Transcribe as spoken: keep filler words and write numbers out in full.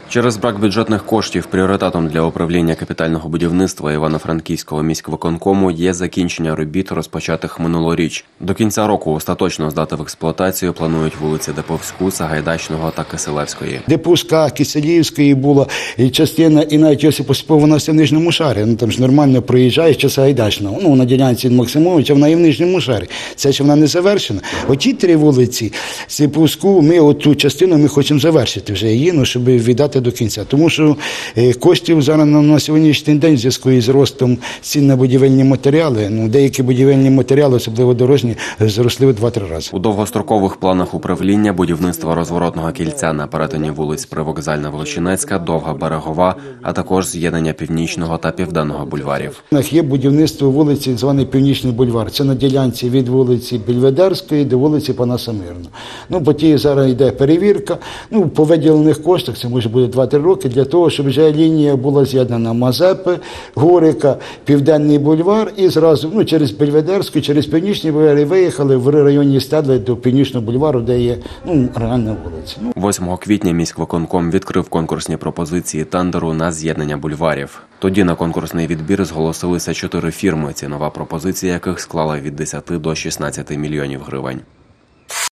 Через брак бюджетних коштів пріоритетом для управління капітального будівництва Івано-Франківського міськвиконкому є закінчення робіт, розпочатих минулоріч. До кінця року остаточно здати в експлуатацію планують вулиці Деповську, Сагайдачного та Киселевської. Деповська, Киселівської була і частина, і навіть Йосипа Степова, вона в нижньому шарі. Ну, там ж нормально проїжджає ще Сагайдачного. Ну, на ділянці від Максимовича, вона і в нижньому шарі. Це ще вона не завершена. Оті три вулиці, Деповську, ми оту частину ми хочемо завершити вже її, ну, щоб віддати до кінця. Тому що коштів зараз на сьогоднішній день в зв'язку із ростом цін на будівельні матеріали, ну, деякі будівельні матеріали, особливо дорожні, зросли в два-три рази. У довгострокових планах управління будівництва розворотного кільця на перетині вулиць Привокзальна, Волочинецька, Довга, Берегова, а також з'єднання Північного та Південного бульварів. У нас є будівництво вулиці, званий Північний бульвар. Це на ділянці від вулиці Бельведерської до вулиці Панаса Мирного. Ну, по тій зараз йде перевірка. Ну, по виділених коштах, це може бути два-три роки, для того, щоб вже лінія була з'єднана Мазепи, Горика, Південний бульвар і зразу, ну, через Бельведерську, через Північний бульвар і виїхали в районі Стедли до Північного бульвару, де є, ну, реальна вулиця. Ну. восьмого квітня міськвиконком відкрив конкурсні пропозиції тендеру на з'єднання бульварів. Тоді на конкурсний відбір зголосилися чотири фірми, цінова пропозиція яких склала від десяти до шістнадцяти мільйонів гривень.